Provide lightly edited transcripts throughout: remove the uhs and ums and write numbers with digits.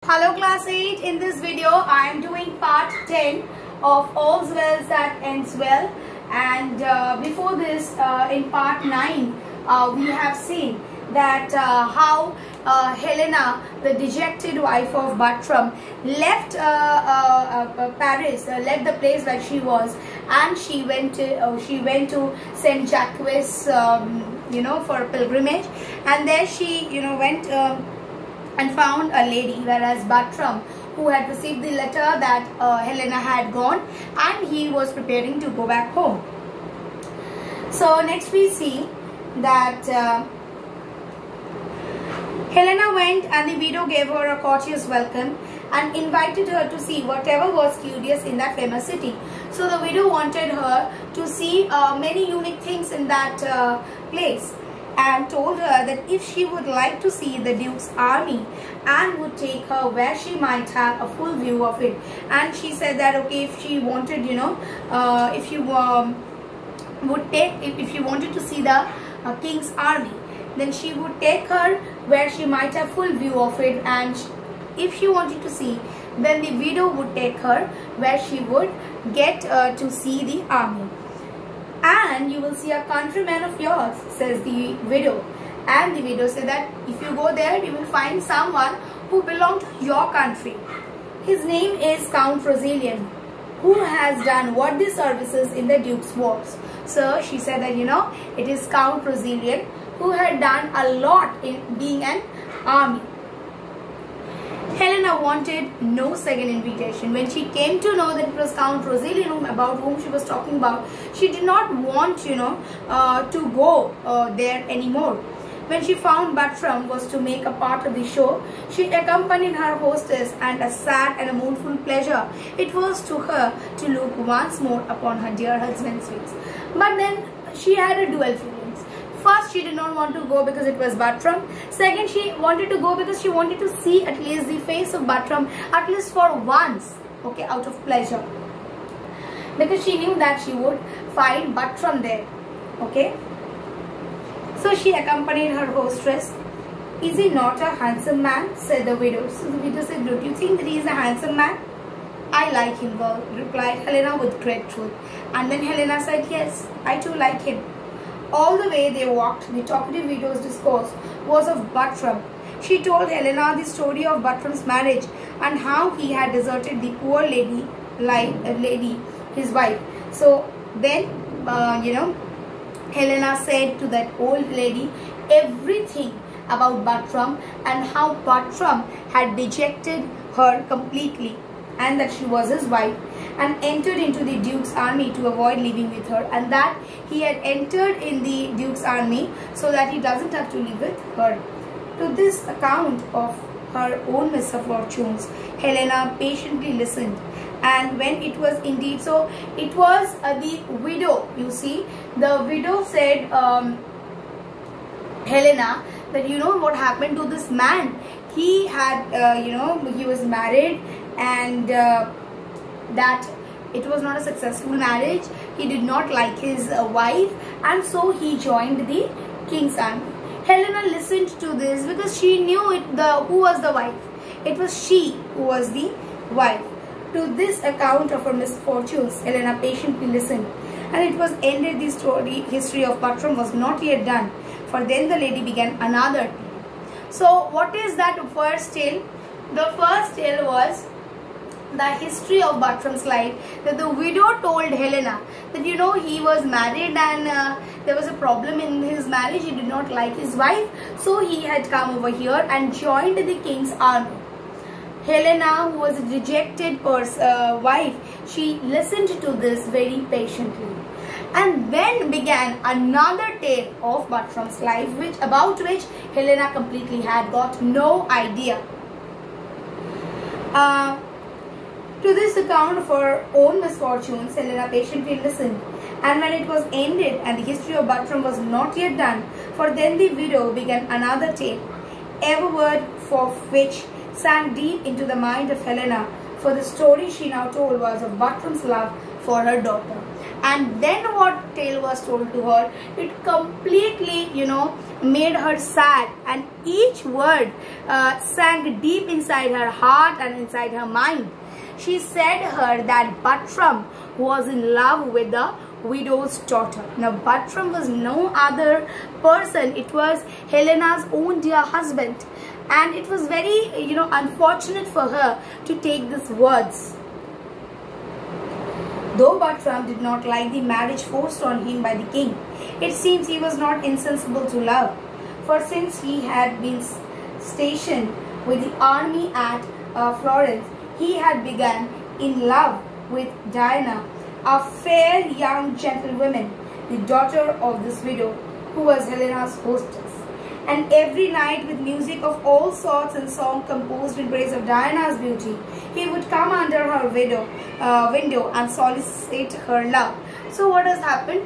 Hello class 8, in this video I am doing part 10 of All's Well That Ends Well, and before this in part 9 we have seen that how Helena, the dejected wife of Bartram, left Paris, left the place where she was, and she went to Saint Jacques, for a pilgrimage, and there she went and found a lady, whereas Bartram, who had received the letter that Helena had gone, and he was preparing to go back home. So next we see that Helena went, and the widow gave her a courteous welcome and invited her to see whatever was curious in that famous city. So the widow wanted her to see many unique things in that place, and told her that if she would like to see the Duke's army, and would take her where she might have a full view of it. And she said that okay, if she wanted, if you wanted to see the king's army, then she would take her where she might have full view of it, and if she wanted to see, then the widow would take her where she would get to see the army. And you will see a countryman of yours, says the widow. And the widow said that if you go there, you will find someone who belongs to your country. His name is Count Rosilien, who has done worthy services in the Duke's wars. So she said that it is Count Rosilien who had done a lot in being an army. Helena wanted no second invitation. When she came to know that it was Count Rosilien about whom she was talking about, she did not want, to go there anymore. When she found Bartram was to make a part of the show, she accompanied her hostess, and a sad and a mournful pleasure it was to her to look once more upon her dear husband's face. But then she had a dual feelings. First, she did not want to go because it was Bartram. Second, she wanted to go because she wanted to see at least the face of Bartram, at least for once, okay, out of pleasure. Because she knew that she would find Bartram there, okay. So she accompanied her hostess. Is he not a handsome man? Said the widow. So the widow said, don't you think that he is a handsome man? I like him well, replied Helena with great truth. And then Helena said, yes, I too like him. All the way they walked, the talkative widow's discourse was of Bartram. She told Helena the story of Bartram's marriage, and how he had deserted the poor lady, his wife. So then, Helena said to that old lady everything about Bartram, and how Bartram had dejected her completely, and that she was his wife, and entered into the Duke's army to avoid living with her, and that he had entered in the Duke's army so that he doesn't have to live with her. To this account of her own misfortunes, Helena patiently listened. And when it was indeed so, it was the widow, you see, the widow said, Helena, that what happened to this man. He had, he was married, and that it was not a successful marriage. He did not like his wife, and so he joined the king's army. Helena listened to this because she knew who was the wife. It was she who was the wife. To this account of her misfortunes, Helena patiently listened, and it was ended. The history of Bartram was not yet done, for then the lady began another tale. So what is that first tale? The first tale was the history of Bartram's life, that the widow told Helena that he was married, and there was a problem in his marriage. He did not like his wife, so he had come over here and joined the king's army. Helena, who was a dejected wife, she listened to this very patiently, and then began another tale of Bartram's life, about which Helena completely had got no idea. To this account of her own misfortunes, Helena patiently listened, and when it was ended and the history of Bartram was not yet done, for then the widow began another tale, every word of which sank deep into the mind of Helena, for the story she now told was of Bartram's love for her daughter. And then what tale was told to her, it completely, made her sad, and each word sank deep inside her heart and inside her mind. She said her that Buttram was in love with the widow's daughter. Now Buttram was no other person, it was Helena's own dear husband, and it was very unfortunate for her to take these words. Though Buttram did not like the marriage forced on him by the king, it seems he was not insensible to love, for since he had been stationed with the army at Florence, he had begun in love with Diana, a fair young gentlewoman, the daughter of this widow, who was Helena's hostess. And every night, with music of all sorts and song composed in praise of Diana's beauty, he would come under her window and solicit her love. So what has happened?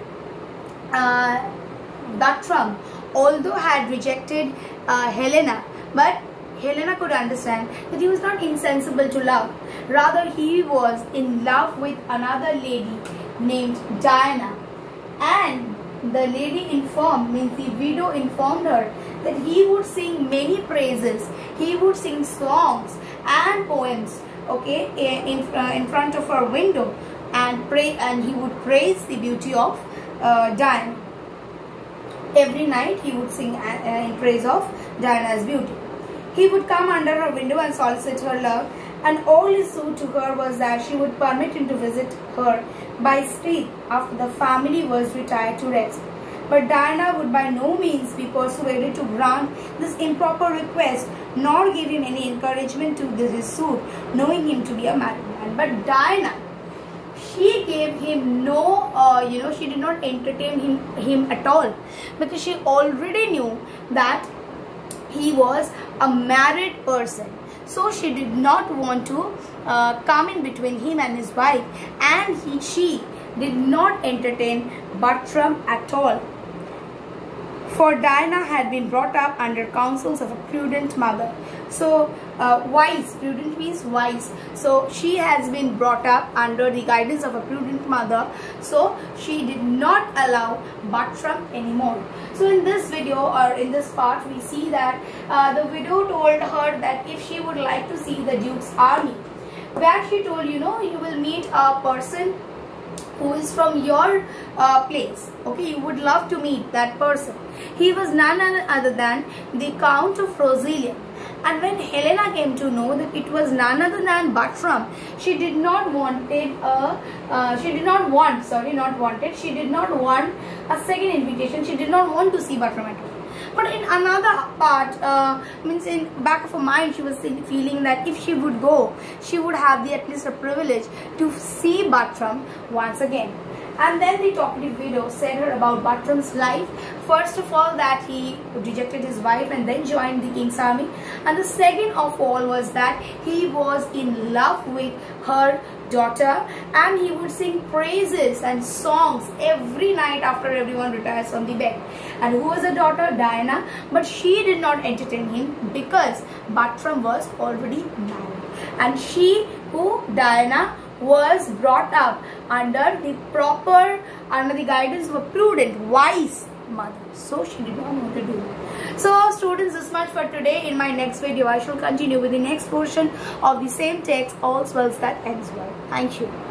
Buttram, although had rejected Helena, but Helena could understand that he was not insensible to love. Rather, he was in love with another lady named Diana. And the lady informed, means the widow informed her, that he would sing many praises. He would sing songs and poems, okay, in front of her window, and pray, and he would praise the beauty of Diana. Every night he would sing in praise of Diana's beauty. He would come under her window and solicit her love, and all he sued to her was that she would permit him to visit her by street after the family was retired to rest. But Diana would by no means be persuaded to grant this improper request, nor give him any encouragement to his suit, knowing him to be a married man. But Diana, she gave him no, she did not entertain him at all, because she already knew that he was a married person. So she did not want to come in between him and his wife, and she did not entertain Buttram at all. For Diana had been brought up under counsels of a prudent mother. So wise, prudent means wise. So she has been brought up under the guidance of a prudent mother. So she did not allow Buttram anymore. So in this video, or in this part, we see that the widow told her that if she would like to see the Duke's army, where she told, you will meet a person who is from your place, okay, you would love to meet that person. He was none other than the Count of Roselia. And when Helena came to know that it was none other than Buttram, she did not want a second invitation. She did not want to see Buttram at all. But in another part, means in back of her mind, she was feeling that if she would go, she would have at least a privilege to see Buttram once again. And then the talkative widow said her about Buttram's life. First of all, that he rejected his wife and then joined the king's army. And the second of all was that he was in love with her daughter, and he would sing praises and songs every night after everyone retires from the bed. And who was the daughter? Diana. But she did not entertain him because Buttram was already married. And Diana, was brought up under the guidance of a prudent, wise mother. So she did not know what to do. So students, this much for today. In my next video, I shall continue with the next portion of the same text, All Swells That Ends Well. Thank you.